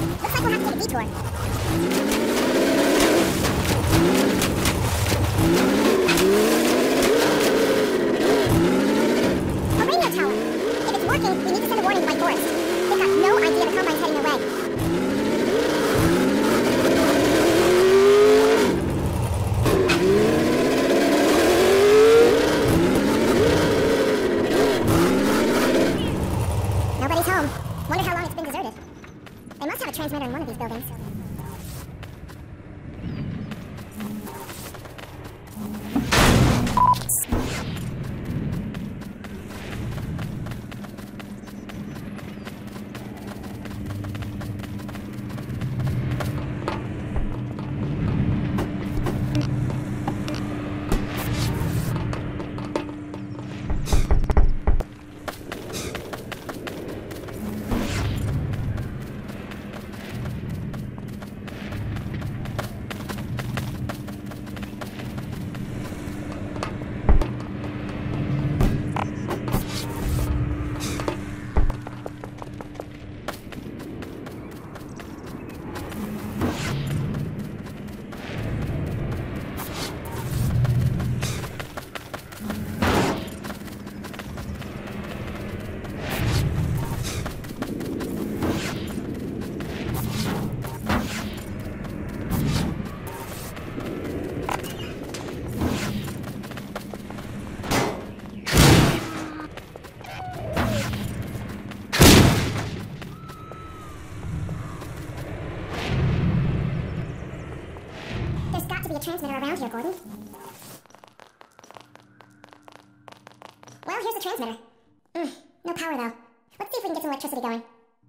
Looks like we'll have to take a detour. A radio tower. If it's working, we need to send a warning to White Forest. They've got no idea the Combine's heading their way. Nobody's home. Wonder how long it's been deserted. They must have a transmitter in one of these buildings. Transmitter around here, Gordon. Well, here's the transmitter. No power, though. Let's see if we can get some electricity going.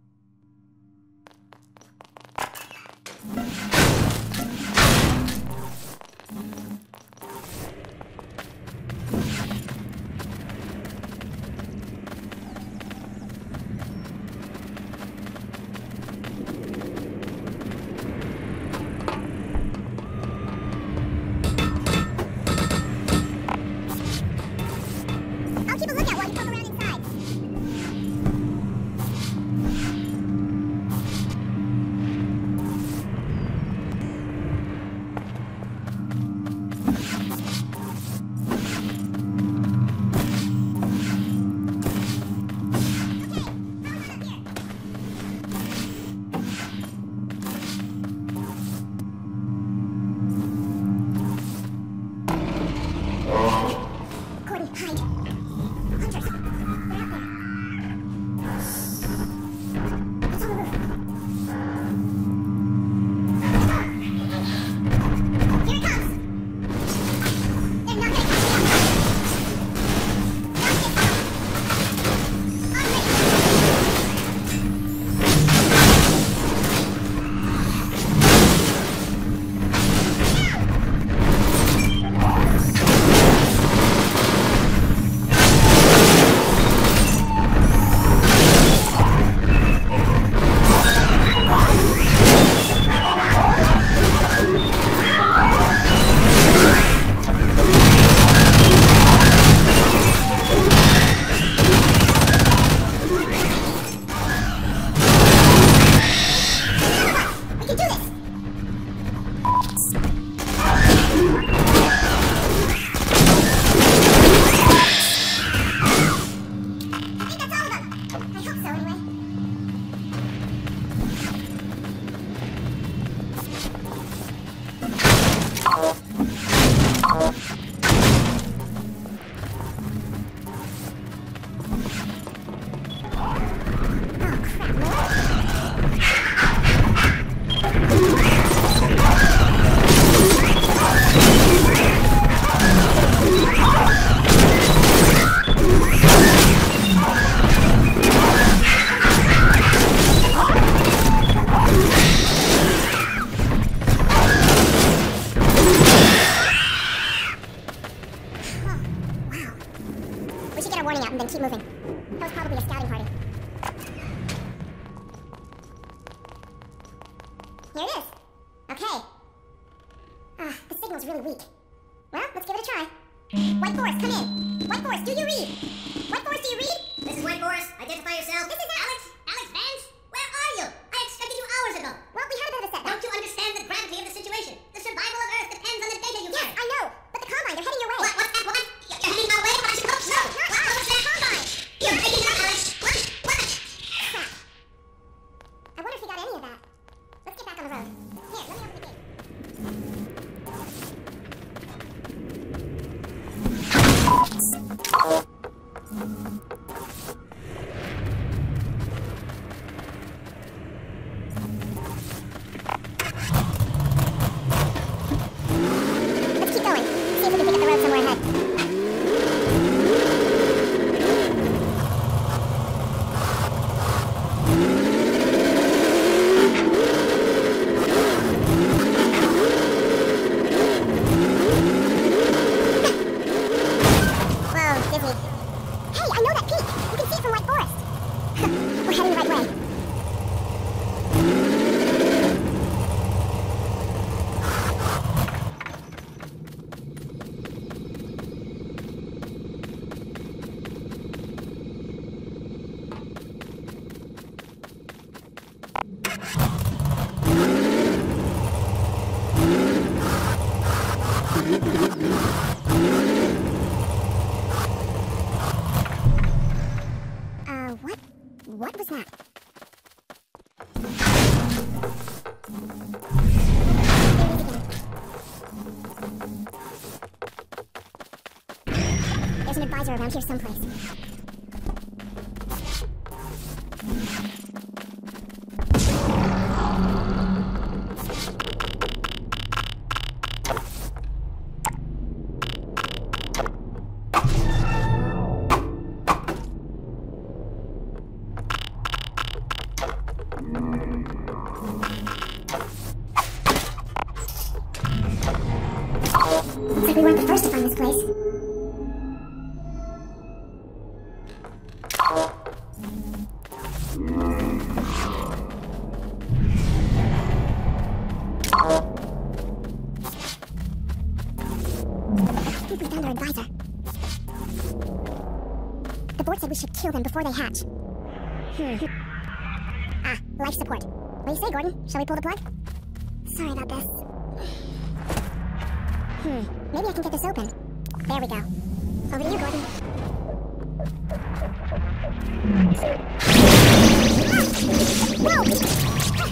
Here it is. Okay. The signal's really weak. Well, let's give it a try. White Forest, come in. White Forest, do you read? White Forest, do you read? This is White Forest. Identify yourself. This is Alyx? Alyx Vance? Where are you? I expected you hours ago. What was that? There's an advisor around here someplace. Looks like we weren't the first to find this place. I think we found our advisor. The board said we should kill them before they hatch. Ah, life support. What do you say, Gordon? Shall we pull the plug? Sorry about this. Maybe I can get this open. There we go. Over to you, Gordon. Whoa!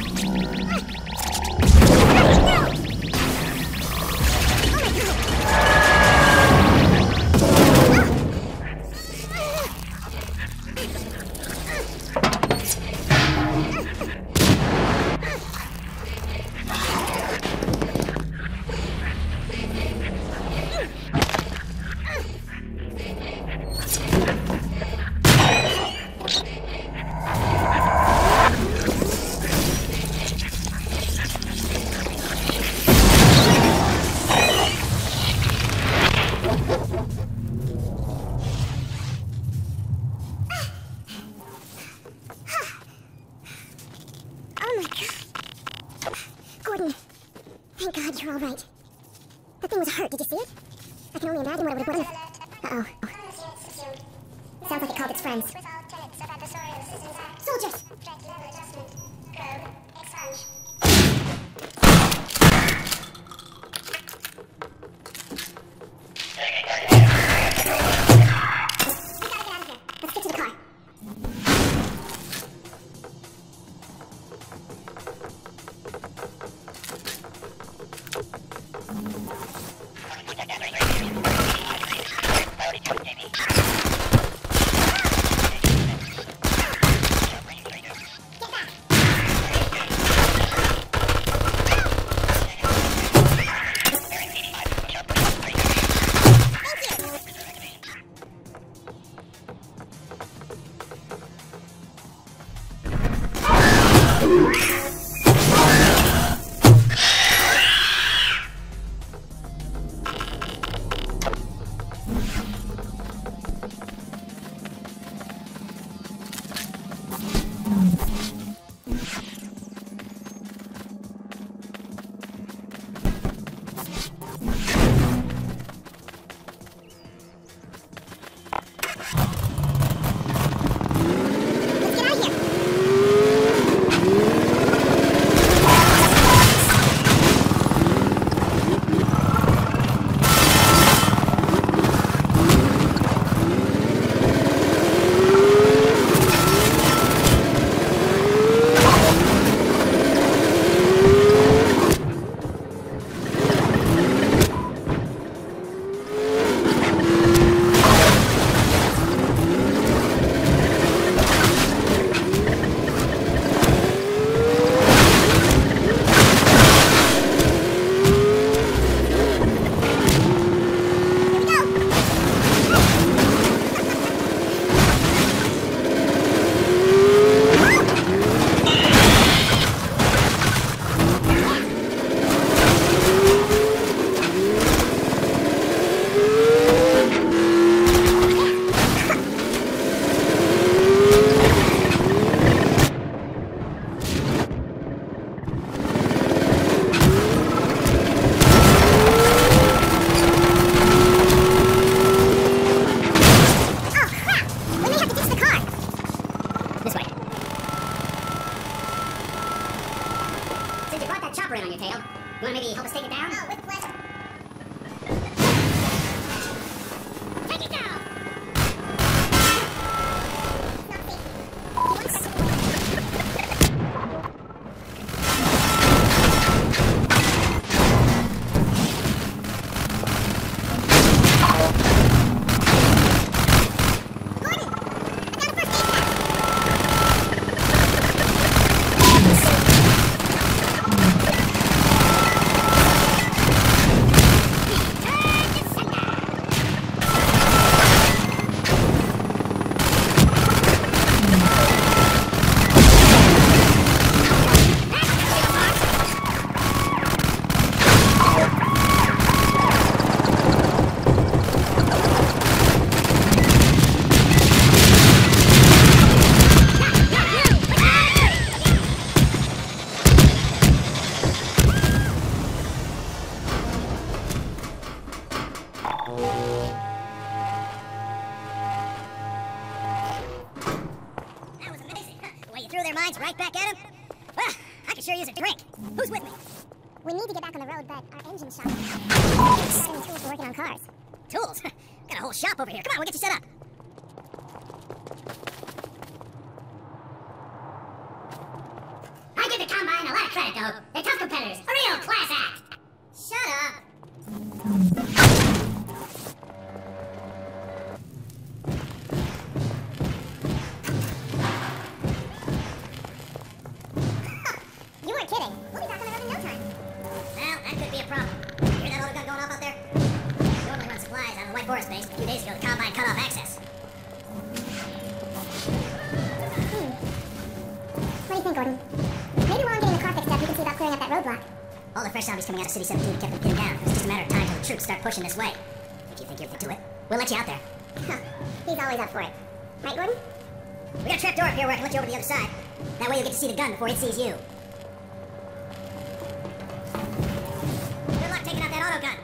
Gordon, thank God you're all right. That thing was hurt, did you see it? I can only imagine what it would have done. Uh-oh. Sounds like it called its friends. Soldiers! threw their minds right back at him? Well, I could sure use a drink. Who's with me? We need to get back on the road, but our engine's shot. Got any tools for working on cars? Tools? Got a whole shop over here. Come on, we'll get you set up. I give the Combine a lot of credit, though. They're tough competitors. A real class act. Shut up. You weren't kidding. We'll be back on the road in no time. Well, that could be a problem. You hear that auto gun going off out there? We normally run supplies out of the White Forest base. A few days ago, the Combine cut off access. What do you think, Gordon? Maybe while I'm getting the car fixed up, you can see about clearing up that roadblock. All the fresh zombies coming out of City 17 kept them pinned down. It was just a matter of time till the troops start pushing this way. If you think you're fit to it, we'll let you out there. Huh. He's always up for it. Right, Gordon? We got a trap door up here where I can let you over to the other side. That way you'll get to see the gun before it sees you. Good luck taking out that auto gun.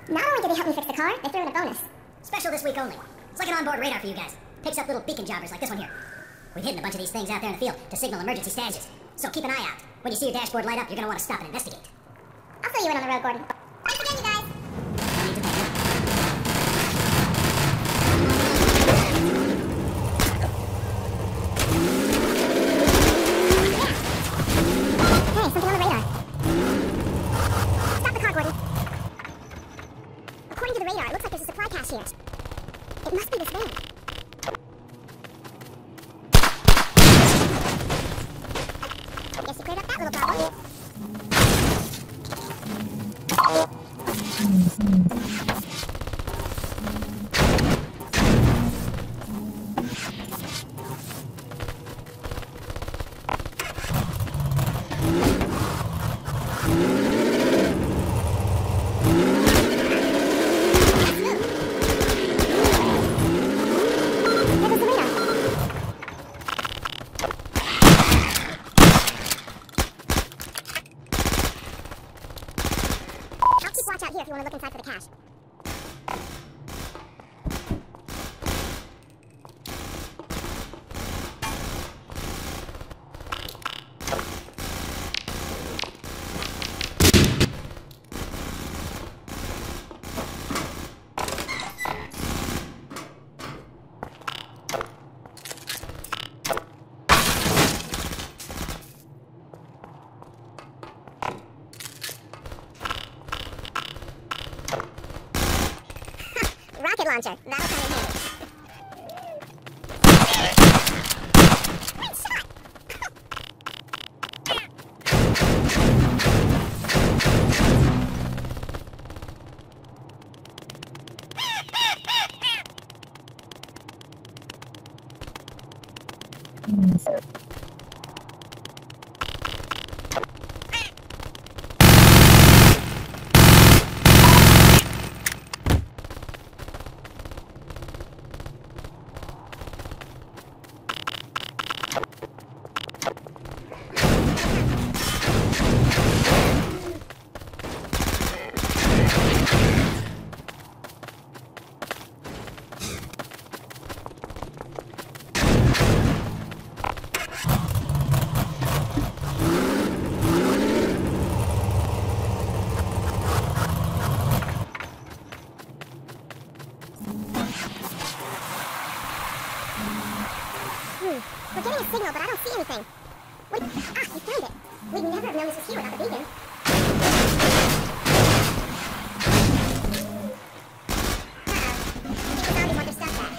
Not only did they help me fix the car, they threw in a bonus. Special this week only. It's like an onboard radar for you guys. Picks up little beacon jobbers like this one here. We've hidden a bunch of these things out there in the field to signal emergency stages. So keep an eye out. When you see your dashboard light up, you're gonna want to stop and investigate. I'll fill you in on the road, Gordon. Thanks again, you guys. No need to thank me. Hey, something on the radar. Stop the car, Gordon. According to the radar, it looks like there's a supply cache here. It must be this van. Guess you cleared up that little problem. Watch out here if you want to look inside for the cache. Rocket launcher. That'll come in handy. Great shot! We're getting a signal, but I don't see anything. What? Ah, you found it. We'd never have known this was here without the beacon. Uh-oh. I think the zombies want their stuff back.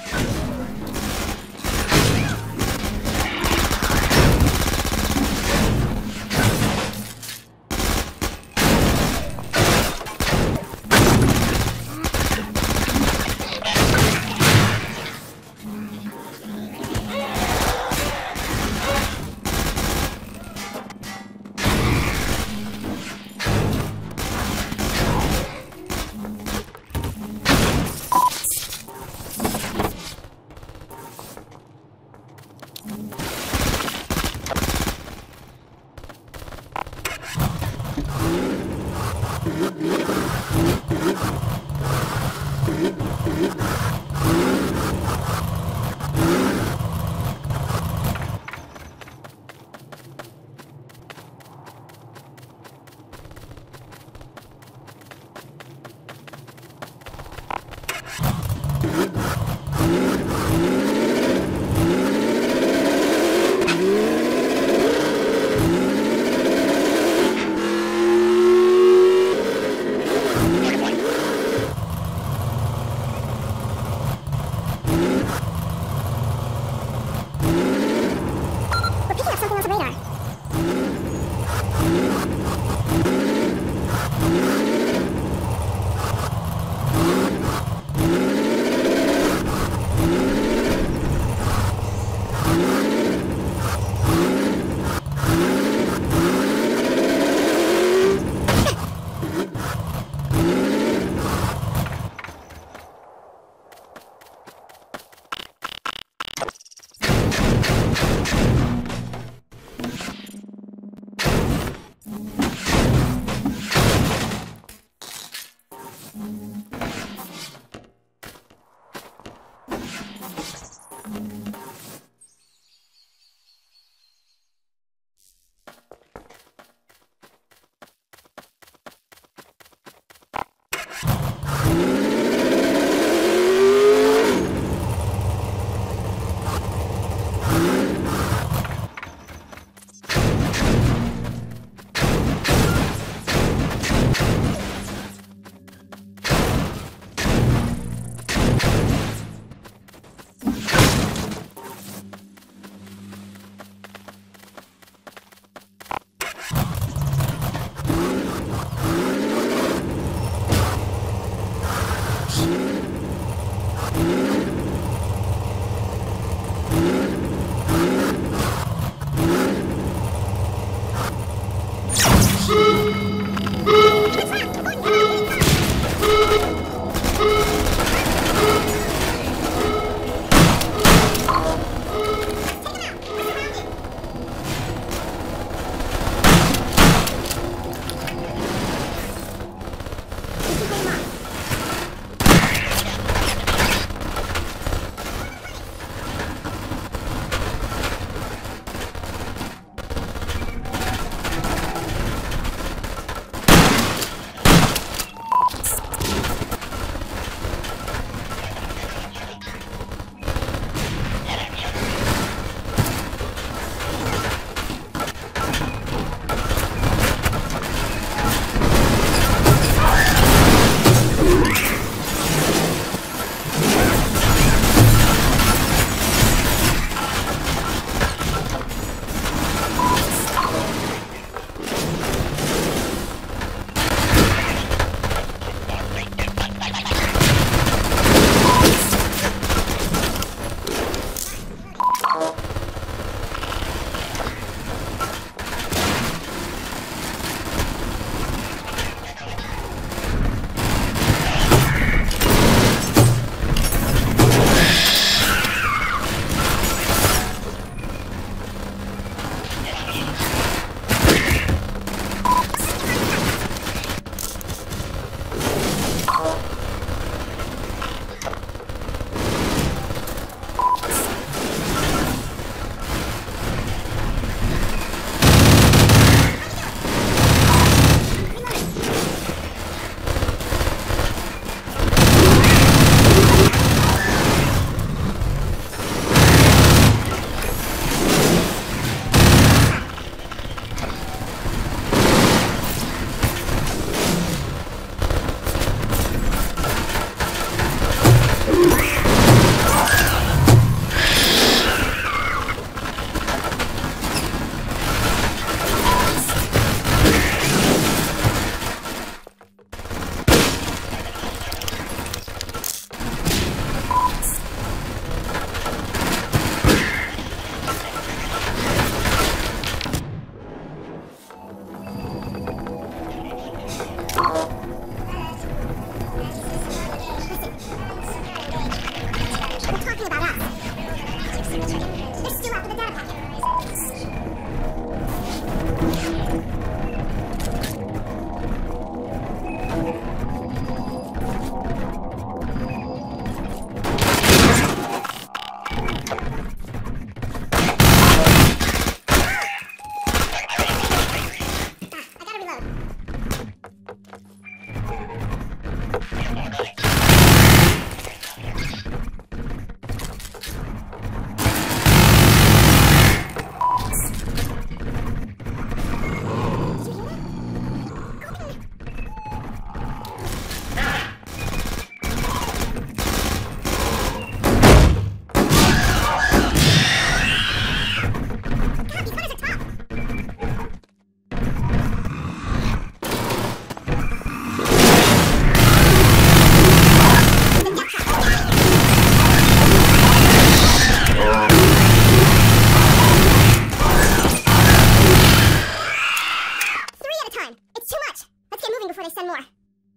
one more.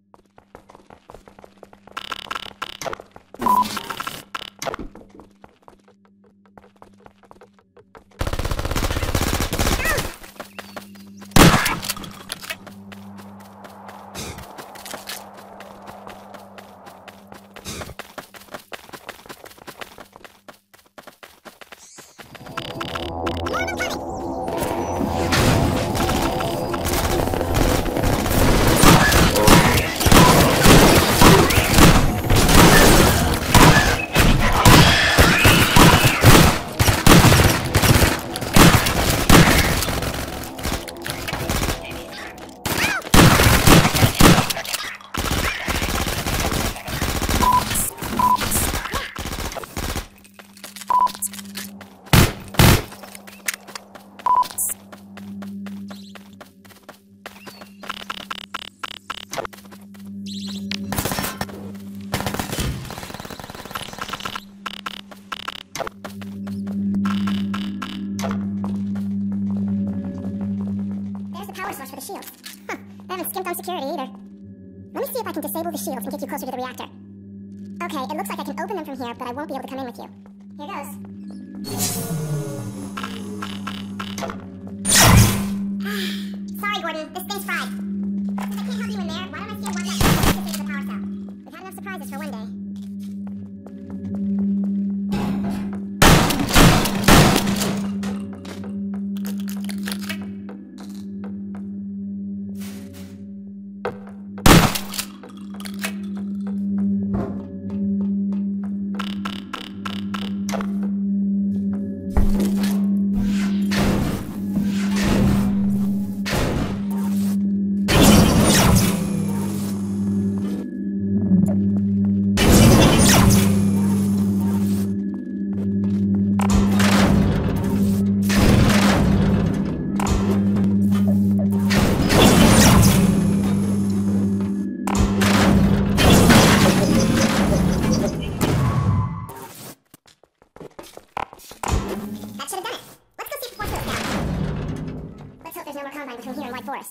For the shields. Huh, I haven't skimped on security either. Let me see if I can disable the shields and get you closer to the reactor. Okay, it looks like I can open them from here, but I won't be able to come in with you. Here goes. Sorry, Gordon. This thing's fried. Since I can't help you in there, why don't I send one that to the power cell? We've had enough surprises for one day. Between here and White Forest.